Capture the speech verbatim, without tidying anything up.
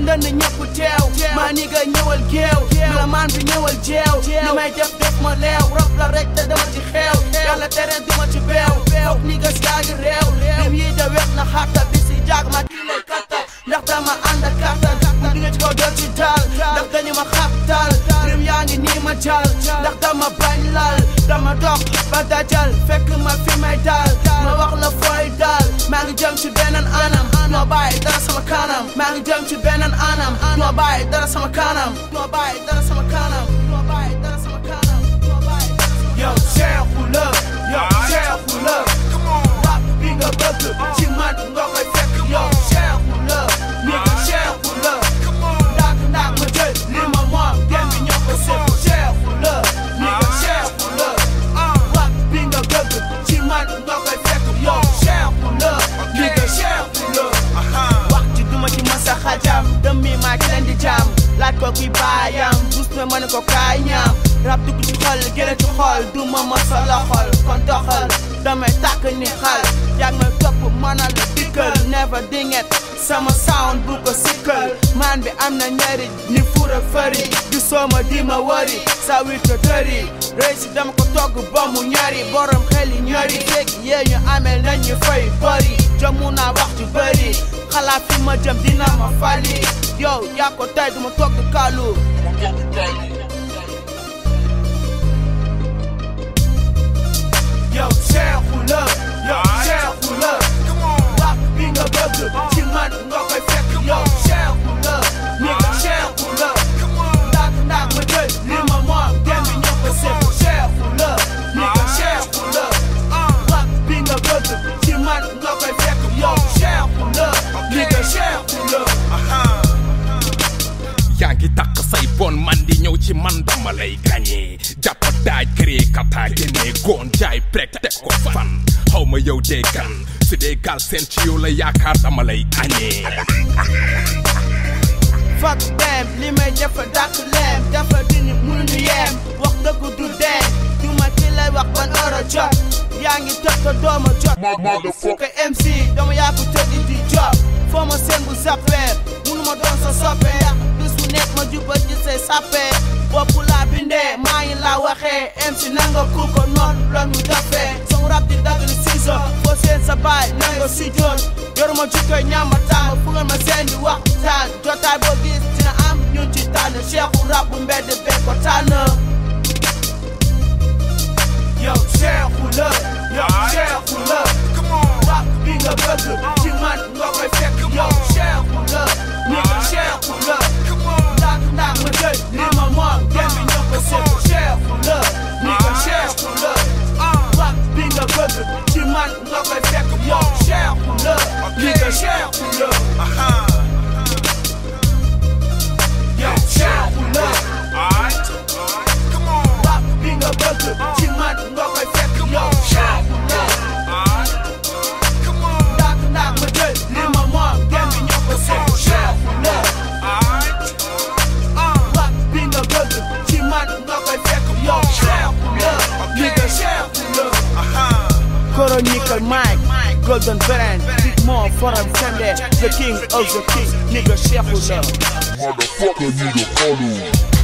ndënd ñëpp teew maa ni nga ñëwal géew la maan bi ñëwal jeew li may def def ma leew rab la rek te dama ci xeew yàlla tere duma ci beew foog ni nga yaa ngi réew lim yi de wex na xatta bi si jaag ma kii lay kattal ndax dama ànd ak kattal di nga ci kaw doo ci daal ndax dañu ma xabtal rim yaa ngi nii ma jal ndax dama bañ lal dama dox ba dajal fekk ma fi may dal ma wax la fooy dal maa ngi jëm ci beneen anam noo bàyyi dara sama kanam maa ngi jëm ci beneen anam noo bàyyi dara sama kanam noo bàyyi dara sama kanam noo bàyyi dara sama kanam noo bàyyi dara sama kanam yow Cheikhou la yow Cheikhou la rap bi nga bëgg ci man nga koy fekk yow Cheikhou la ni nga Cheikhou la ndaak ndaak ma jël li ma moom dem bi ñoo ko sëf Cheikhou la ni nga Cheikhou la rap bi nga bëgg ci man nga koy fekk yow Cheikhou la ni nga Cheikhou la wax ci duma ci masa xajam dem mi maa ci leen di jam laaj ko kuy baayam dus na mën ko kaay ñaam rap dugg ci xol gën ci xol duma masa la xol kon doxal damay tàkk ni xal yàgg may topp mën a la dikkal never dinget sama sound bu ko sikkal man bi am na ñari ni fura fëri du sooma di ma wari sa wit ko tëri rëy si dama ko togg ba mu ñari borom xel yi ñari dégg yee ñu amee nañ ñu fay bëri jëmu naa wax ju bëri xalaat fi ma jëm dina ma fali yow yaa ko tey duma togg kaalu yow Cheikhou la yow Cheikhou la rap bi nga bëgg ci man nga koy fekk yow Cheikhou la ni nga Cheikhou la ndaak ndaak ma jël li ma moom dem bi ñoo ko sëf Cheikhou la ni nga Cheikhou la rap bi nga bëgg ci man nga koy fekk yow Cheikhou la ni nga Cheikhou la yaa ngi takk say bon man di ñëw ci man dama lay gagné jàpp daaj créé kata génne goon jaay prek teg ko fan xaw ma yow dee kan su dee gal seen ci yow la yaakaar dama lay añee fuck them li may defa dàq leem dafa dini mënuñu yeem wax dëgg du dee du ma ki lay wax ban oro jot yaa ngi tëb ko dooma jot ko M C dama yaa ko tëddi di job foo ma seen bu zappee mënu ma doon sa soppee bis bu nekk ma jubal ci say sappee bopp laa bindee maa ngi laa waxee M C nanga ku ko noon la ñu dafee song rap di dagg ni siiso foo seen sa baay nanga si joon yoruma jukkoy ñaama tàng fugal ma seen di waxtaan jotaay boo gis dina am ñu ci tànn Cheikhou rap bu mbedd bee ko tànn yow Cheikhou la yow Cheikhou la rap bi nga bëgg ci man nga koy fekk yow Cheikhou la ni nga Cheikhou la ndaak ndaak ma jël li ma moom dem bi ñoo ko sëf Cheikhou la ni nga Cheikhou la rap bi nga bëgg ci man nga koy fekk yow Cheikhou la ni nga Cheikhou la yow Cheikhou la rap bi nga bëgg ci man nga koy fekk yow Cheikhou la ndaak ndaak ma jël li ma moom dem bi ñoo ko sëf Cheikhou la rap bi nga bëgg ci man nga koy fekk yow Cheikhou la ni nga Cheikhou la Chronicle Mike Golden Brand Big Mo Forum Sende the king of the king nigga Cheikhou la motherfucker nigga follow